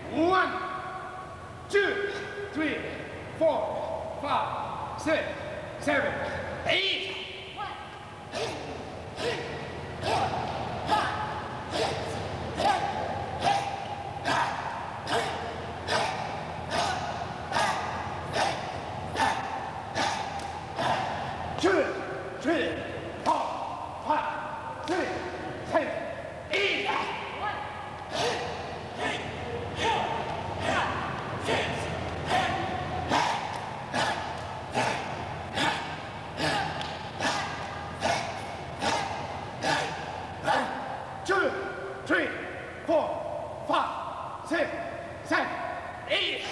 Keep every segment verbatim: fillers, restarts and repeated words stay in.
One, two, three, four, five, six, seven, eight. One, two, three, four, five, six, seven, eight. Two, three, four, five, six, seven, eight. One, two, three, four, five, six, seven, two, three, four, five, six, seven, eight.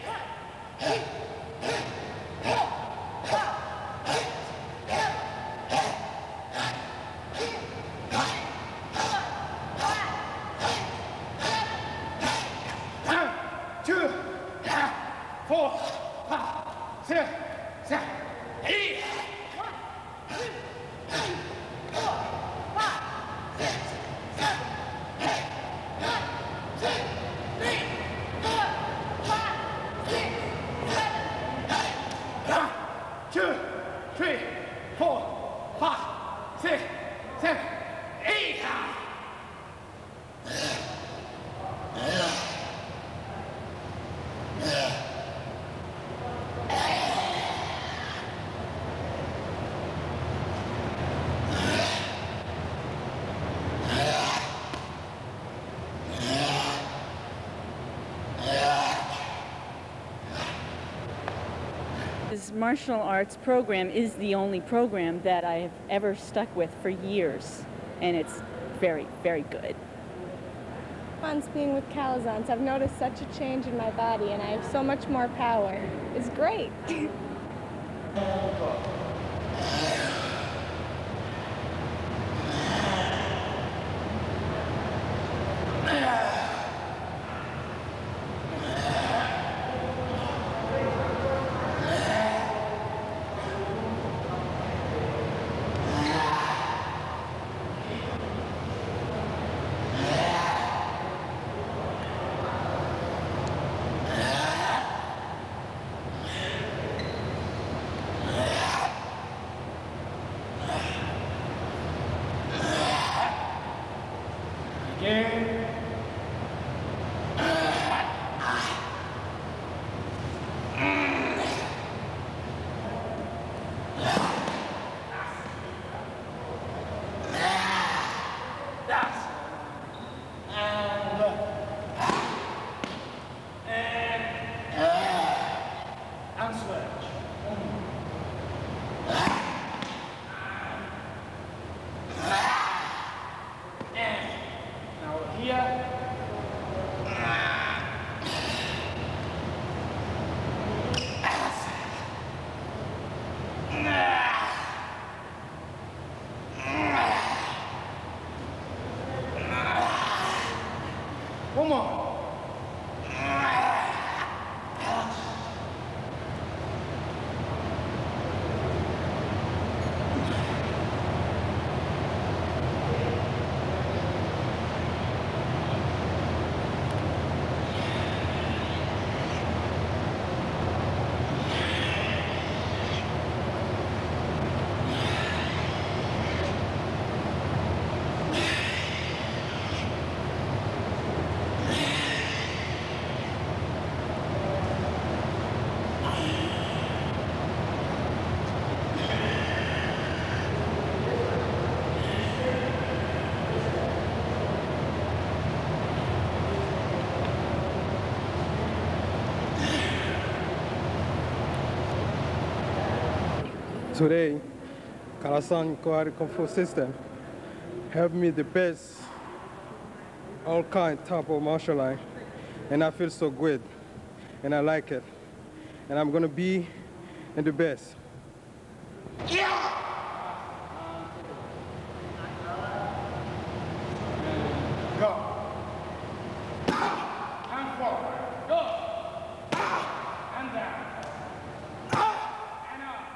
Two, four, five, six, seven, eight. One, two, three, four, five, six, seven, eight. One, two, three, four, five, six, seven, eight. One, two, three, four, five, six, seven, eight. This martial arts program is the only program that I've ever stuck with for years, and it's very, very good. Once being with Calasanz, I've noticed such a change in my body, and I have so much more power. It's great. Again. One more. Today, Calasanz Karate Kung Fu system helped me the best, all kind type of martial art, and I feel so good, and I like it, and I'm gonna be in the best. Yeah! Go. And forward. Go. And down. And up.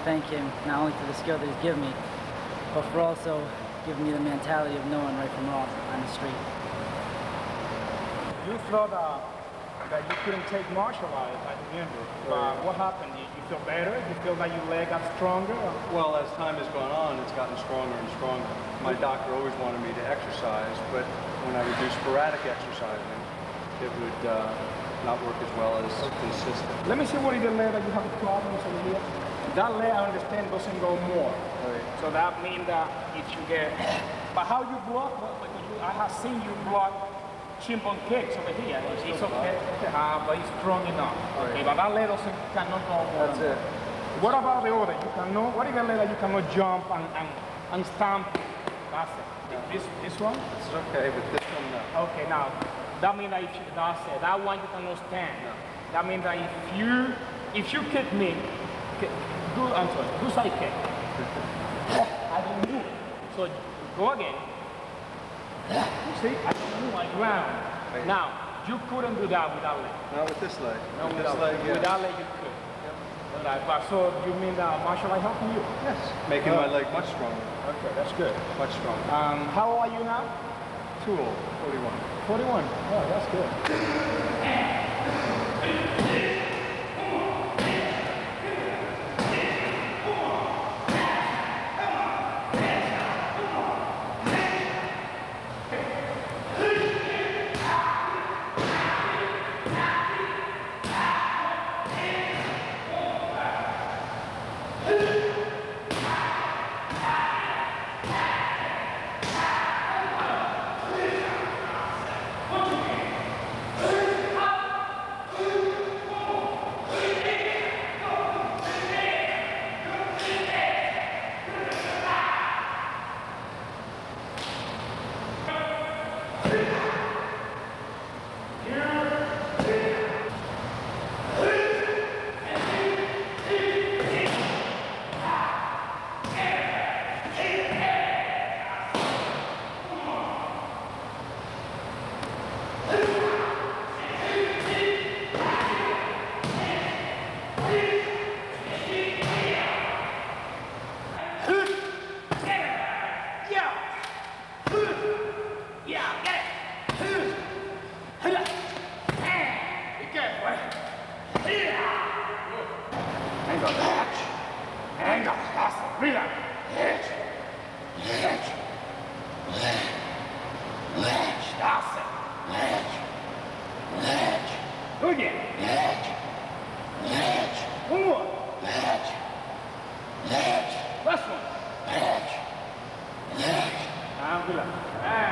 thank him not only for the skill that he's given me, but for also giving me the mentality of knowing right from wrong on the street. You thought uh, that you couldn't take martial arts, I remember. But what happened? You, you feel better? You feel that your leg got stronger? Well, as time has gone on, it's gotten stronger and stronger. My doctor always wanted me to exercise, but when I would do sporadic exercising, it would uh, not work as well as consistent. Let me see what is the leg that you have problems over here. That leg, I understand, doesn't go more. Right. So that means that if you get... But how you block? Because you, I have seen you block chimpon kicks over here. It's okay, uh, but it's strong enough. Okay, but that leg doesn't, cannot go more. That's it. What about the other? You cannot, what is the leg that you cannot jump and, and, and stamp? That's it. Yeah. This, this one? This is okay, but this one, no. Okay, now, that means that if you, that's it. That one you cannot stand. No. That means that if you, if you kick me, kick, do, I'm sorry, do side kick. I didn't do it. So go again. You see, I didn't move my ground. Right. Now, you couldn't do that with that leg. Not with this leg. No, with with this that leg, leg. yeah. With that leg you could. All right, but so you mean that martial art helping you? Yes. Making Uh, my leg much stronger. Okay, that's good. Much stronger. Um, how old are you now? Too old, forty-one. forty-one. Oh, that's good. Last one. Alhamdulillah.